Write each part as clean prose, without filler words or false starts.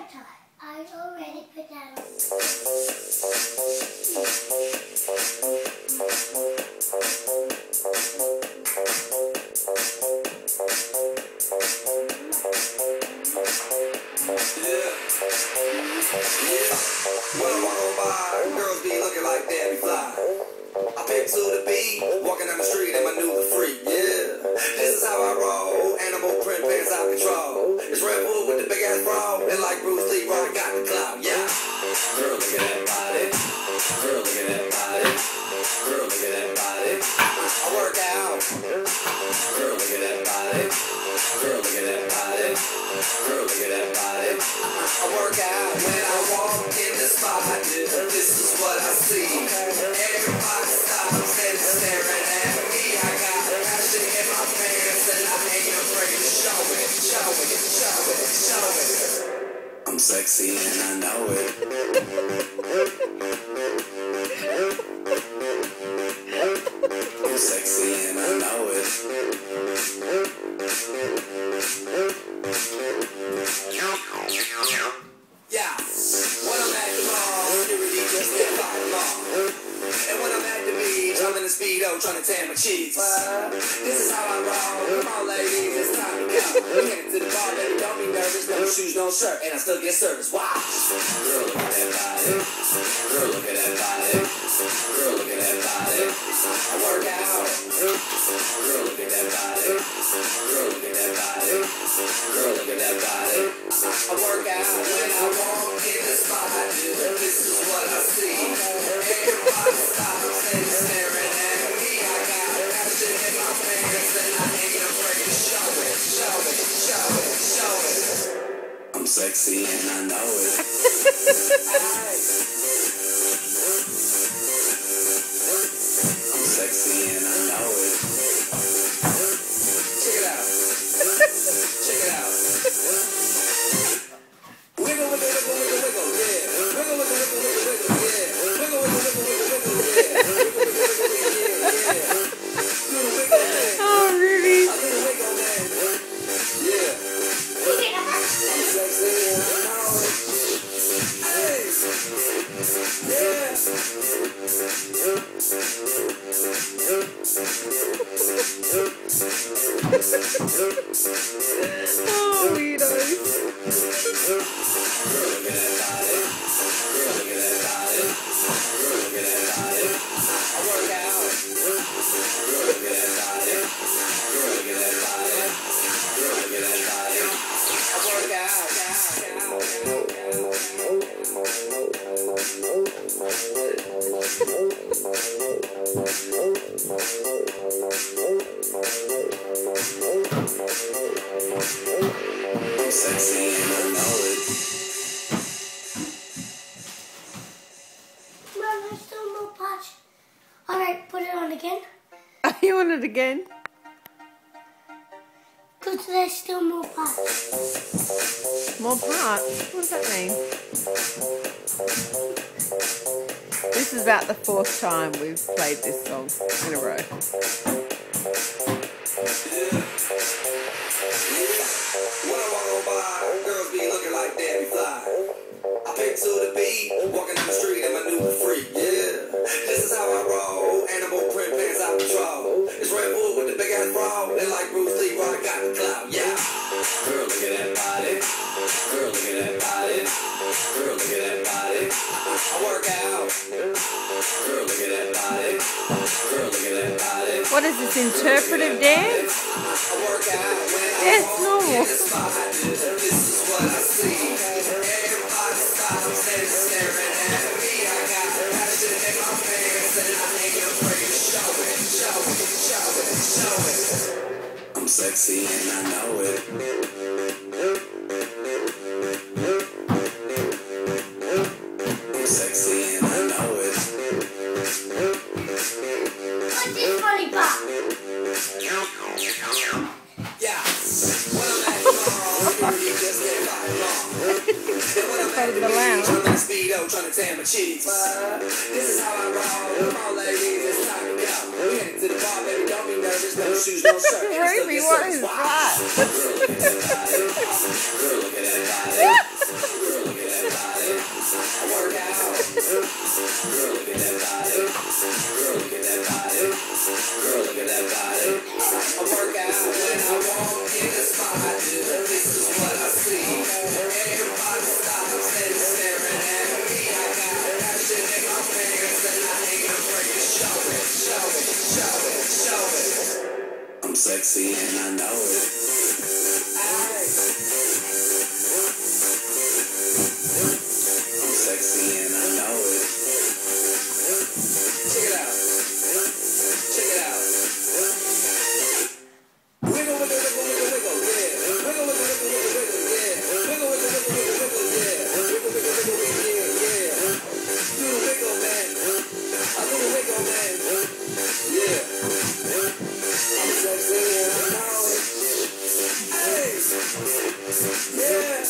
I already put that on. When I walk on by, girls be looking like Debbie Fly. I pick to the beat, walking down the street and my new the freak, yeah. This is how I roll, animal print pants out control. It's Red Bull with the big ass bra, and like Bruce Lee, I got the clout, yeah. Girl, look at that body. Girl, look at that body. Girl, look at that body. I work out. Girl, look at that body. Girl, look at that body. Girl, look at that body. I work out when I walk in the spot. This is what I see. Everybody stops and staring at me. I got passion in my pants and I ain't afraid to show it, show it, show it, show it. I'm sexy and I know it. I'm sexy and I know it. Yeah, when I'm at the mall, security just can't find them all. And when I'm at the beach, I'm in a Speedo trying to tan my cheeks. This is how I roll. Come on, ladies, it's time to go. We headed to the bar, baby, don't be nervous. No shoes, no shirt, and I still get service. Wow. Girl, look at that body. Girl, look at that body. Girl, look at that body. I work out. Girl, look at that body. Girl, look at that body. Girl, look at that body. I work out when I walk in the spot. This is what I see. Everybody stops and staring at me. I got passion in my pants and I ain't afraid to show it, show it, show it, show it. I'm sexy and I know it. I'm sexy and I know it. Check it out. Check it out. Wiggle, wiggle, wiggle, wiggle, wiggle, yeah. Wiggle, wiggle, wiggle, wiggle, wiggle, yeah. Wiggle, wiggle, wiggle, wiggle, wiggle, yeah. Wiggle, wiggle, wiggle, yeah, yeah. Little wiggle man. Oh, really? A little wiggle man. Yeah. I'm sexy and I know it. Hey. Yeah. Oh, weirdos. Girl, look at that body. Girl, look at that body. Girl, look at that body. I work out. Girl, look at that body. Girl, look at that body. Girl, look at that body. I work out. I'm sexy and I know it. Mom, there's still more parts. Alright, put it on again. Are you on it again? Because there's still more parts. More parts? What does that mean? This is about the 4th time we've played this song in a row. When I walk on by, girls be looking like Debbie Fly. I pick to the beat, walking down the street and my new freak, yeah. This is how I roll, animal print pants out control. It's Red Bull with the big ass bra, and like Bruce Lee, I got the clout, yeah. Girl, look at that body. Girl, look at that body. Girl, look at that body. I work out. Girl, look at that body. Girl, look at that body. What is this, interpretive dance? I work out when I Yes, walk normal. in the spot. This is what I see. Everybody stops and staring at me. I got passion in my pants and I ain't afraid to show it, show it, show it, show it. I'm sexy and I know it. I'm sexy and I know it. What's this funny part? Yeah, when I'm at the mall, security just can't find them all. And when I'm at the beach, I'm in a Speedo trying to tan my cheeks. This is how I roll. Come on, ladies, it's time to go. We headed to the bar, baby, don't be nervous. No shoes, no shirt, and I still Ruby, get what service. is Wow. that? Girl, look at that body. Girl, look at that body. Girl, Everybody stop, steady staring at me. I got passion in my fingers and I ain't afraid to show it, show it, show it, show it. I'm sexy and I know it. I'm sexy and I know it. Check it out. Check it out. Wiggle, wiggle, wiggle, wiggle, wiggle, yeah. Wiggle, wiggle, wiggle, wiggle, wiggle, yeah. Wiggle, wiggle, wiggle, wiggle, wiggle, yeah. Wiggle, wiggle, wiggle, wiggle, yeah, yeah. Do the wiggle, man. I do the wiggle, man. Yeah. I'm sexy and I know it. Hey. Yeah.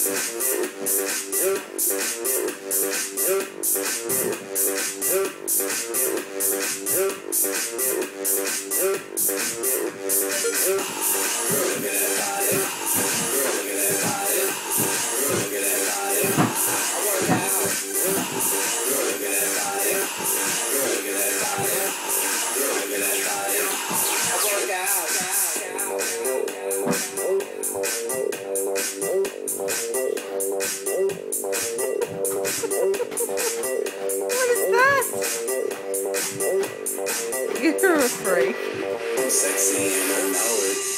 What is that? You're a freak. I'm sexy and I know it.